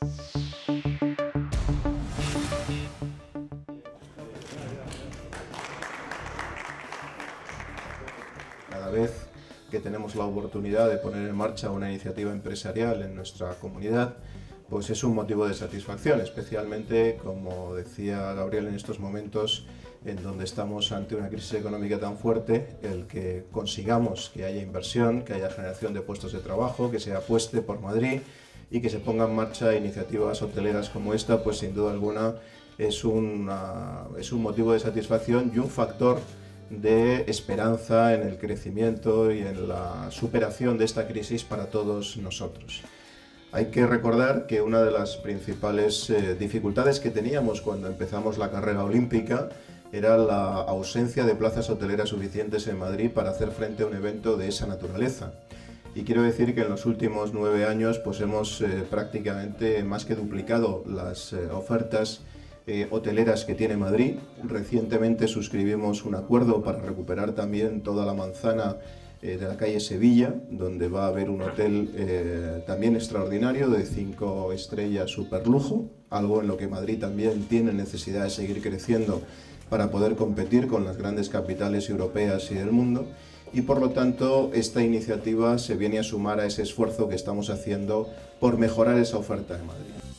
Cada vez que tenemos la oportunidad de poner en marcha una iniciativa empresarial en nuestra comunidad, pues es un motivo de satisfacción, especialmente, como decía Gabriel, en estos momentos en donde estamos ante una crisis económica tan fuerte, el que consigamos que haya inversión, que haya generación de puestos de trabajo, que se apueste por Madrid y que se pongan en marcha iniciativas hoteleras como esta, pues sin duda alguna es un motivo de satisfacción y un factor de esperanza en el crecimiento y en la superación de esta crisis para todos nosotros. Hay que recordar que una de las principales dificultades que teníamos cuando empezamos la carrera olímpica era la ausencia de plazas hoteleras suficientes en Madrid para hacer frente a un evento de esa naturaleza. Y quiero decir que en los últimos 9 años pues hemos prácticamente más que duplicado las ofertas hoteleras que tiene Madrid. Recientemente suscribimos un acuerdo para recuperar también toda la manzana de la calle Sevilla, donde va a haber un hotel también extraordinario de 5 estrellas super lujo, algo en lo que Madrid también tiene necesidad de seguir creciendo para poder competir con las grandes capitales europeas y del mundo, y por lo tanto esta iniciativa se viene a sumar a ese esfuerzo que estamos haciendo por mejorar esa oferta de Madrid.